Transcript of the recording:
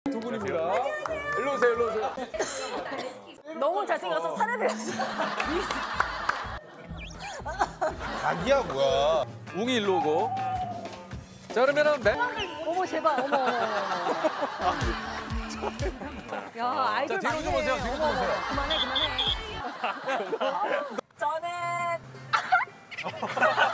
두 분입니다. 일로 오세요, 일로 오세요. 너무 잘생겨서 살을 배웠어. 자기야 뭐야? 웅이 일로 오고. 자, 그러면은 어머 제발 어머. 야 아이돌 자, 뒤로 좀 오세요, 뒤로 좀 오세요. 그만해. 저는